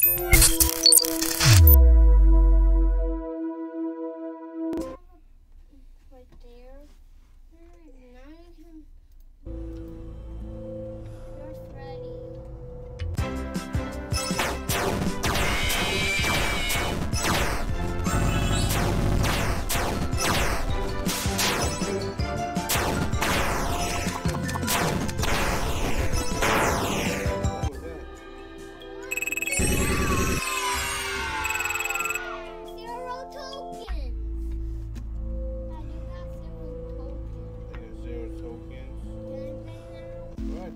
Right there. Now you can. You're Freddy. Zero tokens. Dad, you got zero tokens. I got 0 tokens. Can I play now? What?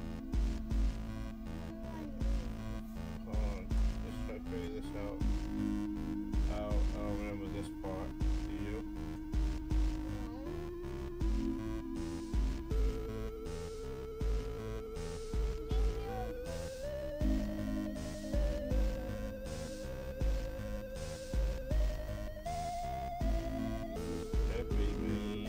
Hold on. Let's try to figure this out. I don't remember this part. Do you? Happy me.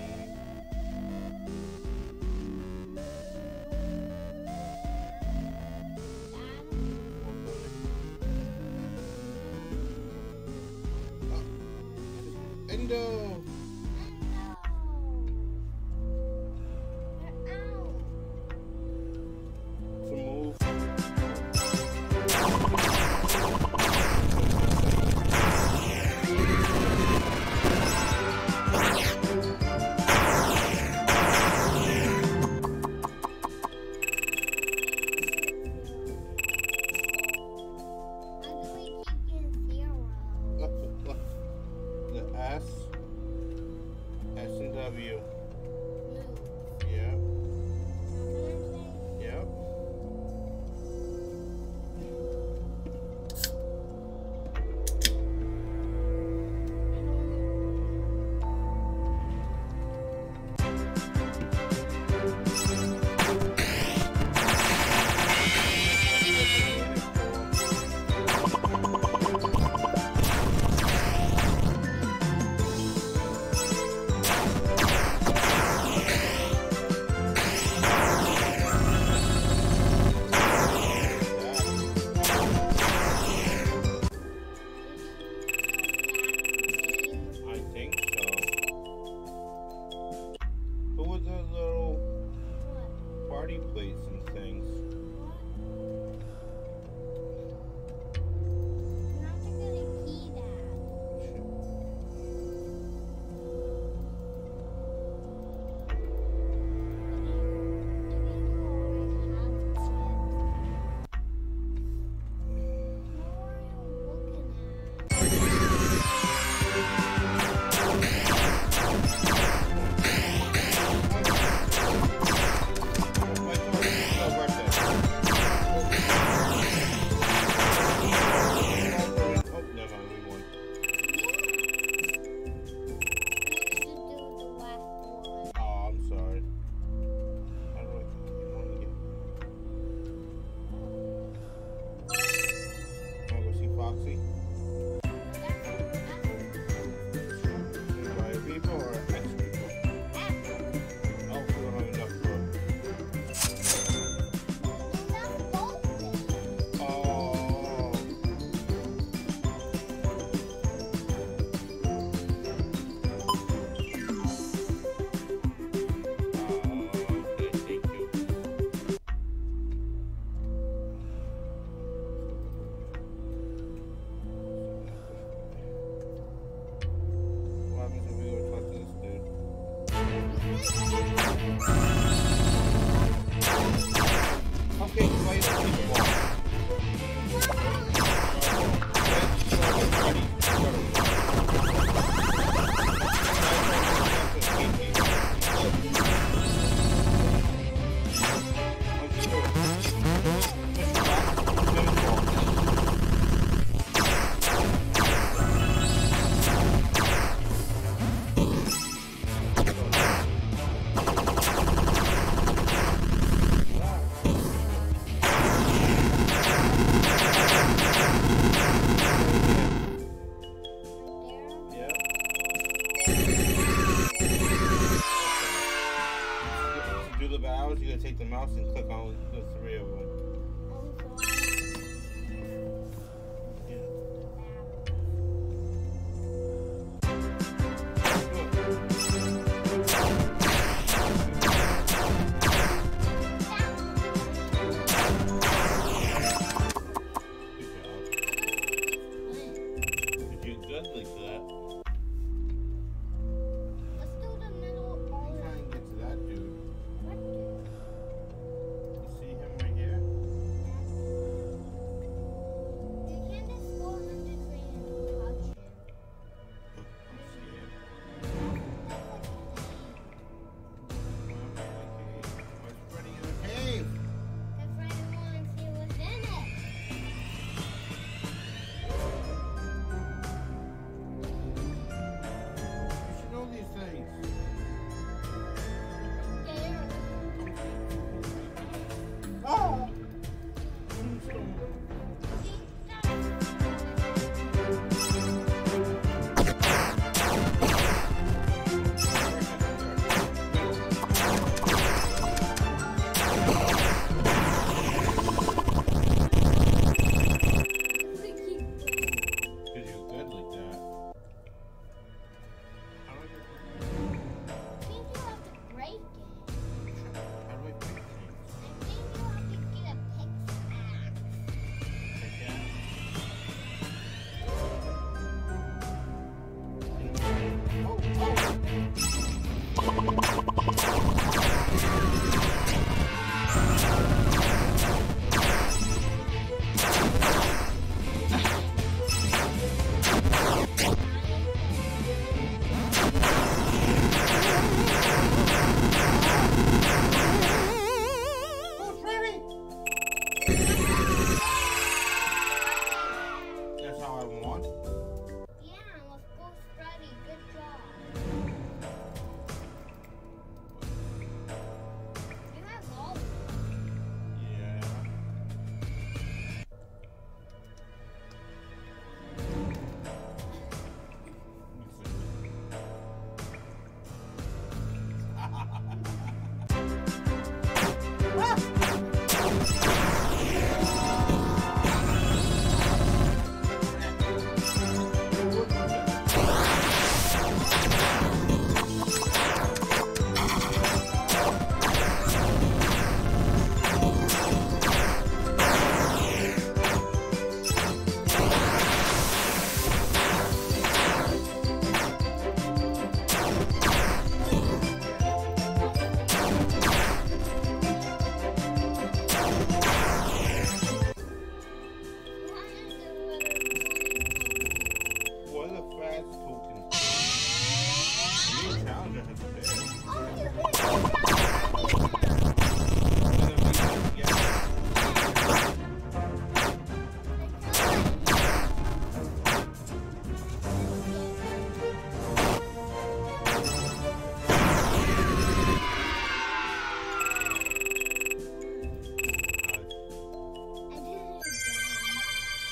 Endo! To move. The ass.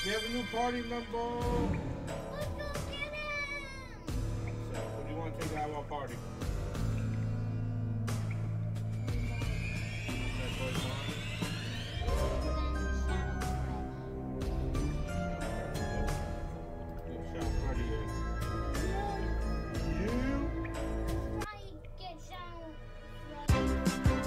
We have a new party member. Let's go get him. So, what do you want to take out of our party? That boy Barney? Shot Freddy. You? Try to get Shadow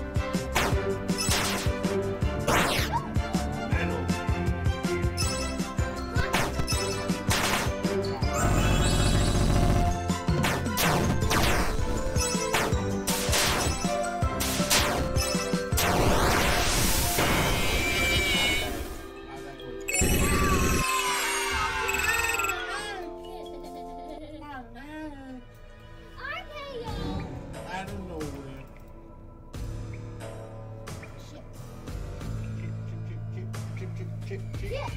Out of nowhere. Chip. Yeah.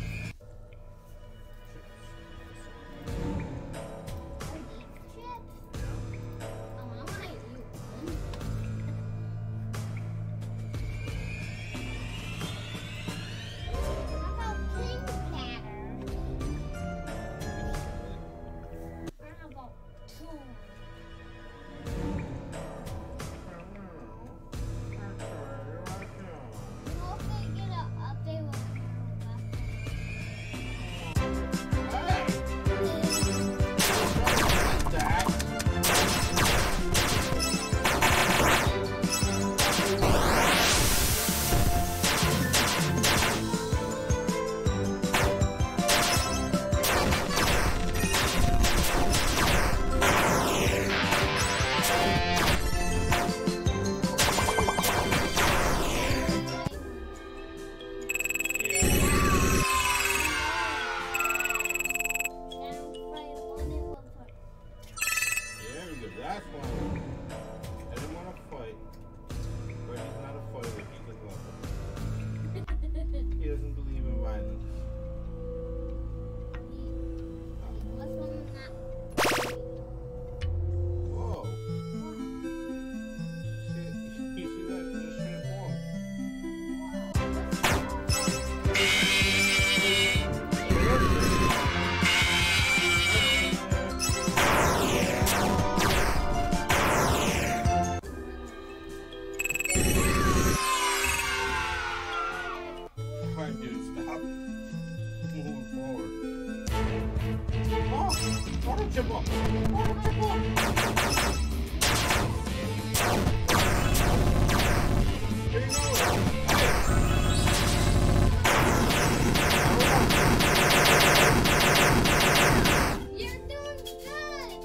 That's one. I didn't want to fight, but he's not a fighter. He's a lover. He doesn't believe in violence. Whoa. You see that? Just transform. Dude, stop moving forward. Oh, don't jump up. Oh, jump up. Here you go. You're doing good.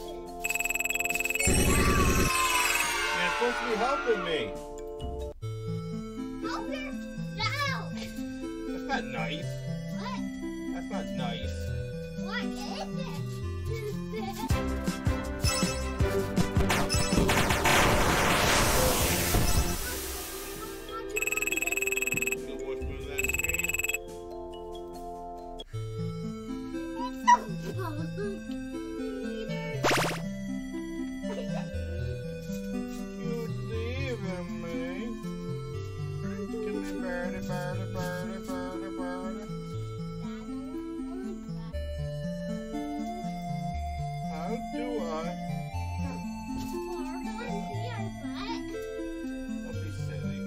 You're supposed to be helping me. Help yourself. That's not nice. What? That's not nice. What is it? Go watch me on that screen. You leaving me? Come here, birdie, birdie, birdie, birdie, birdie. How do I? Don't be silly.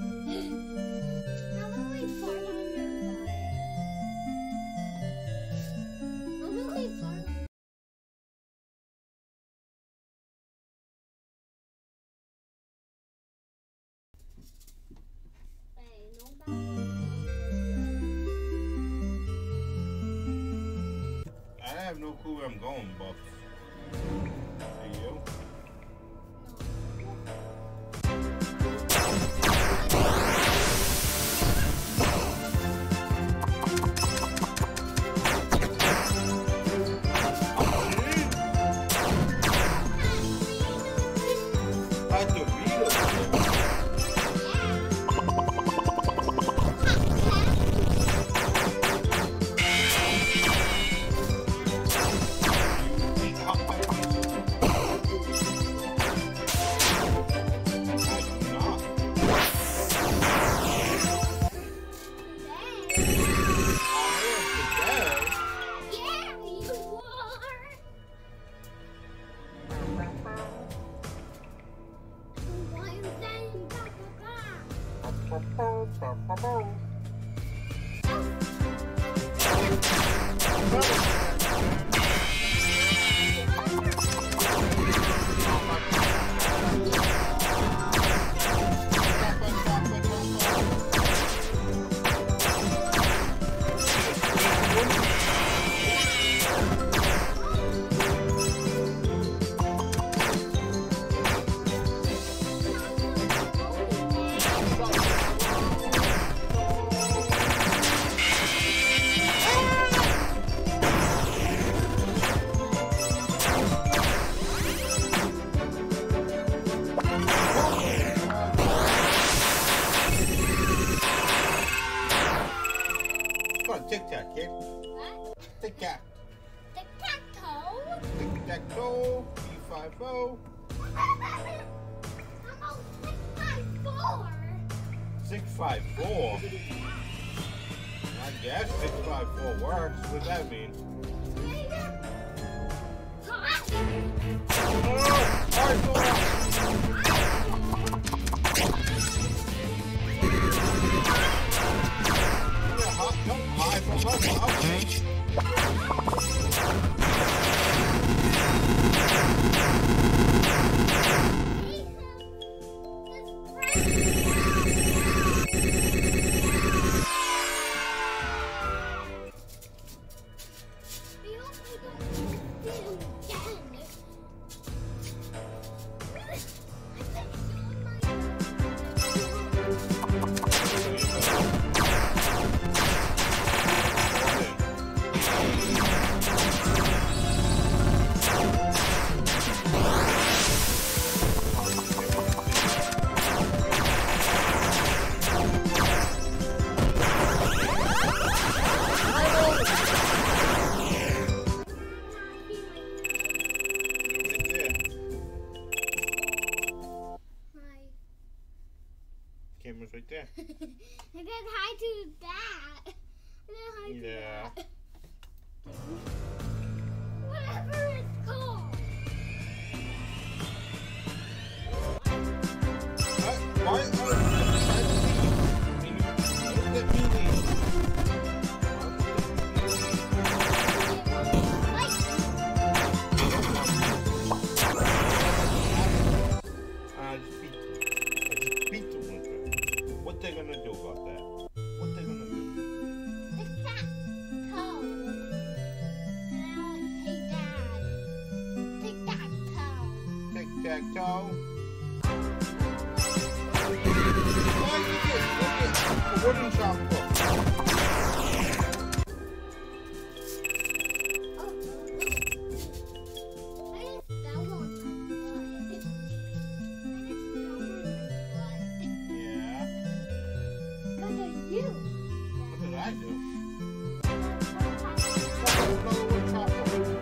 I have no clue where I'm going, Bucks. Do you? Tic-tac. Tic-tac-toe. Tic-tac-toe. B50. How about 654? 654. I guess 654 works. What does that mean? Camera's right there. And then hi to that. And then hi to Yeah. that. Whatever it's called. Why? What they gonna do about that? What they gonna do? Tic-tac-toe. And hey, Dad. Tic-tac-toe. Tic-tac-toe. A wooden chalkboard. What did I do? Another wooden chalkboard.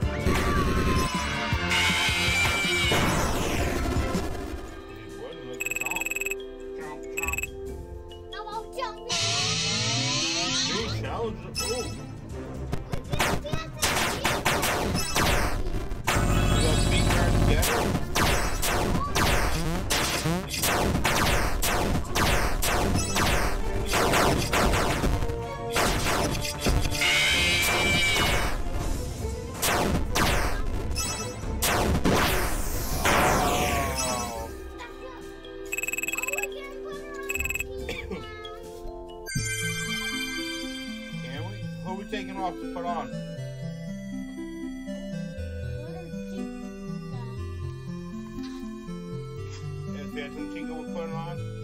He wouldn't let you jump. Jump. New challenge. Ooh. You got feet turned together. Who are we taking off to put on? Is there some Chico we're putting on?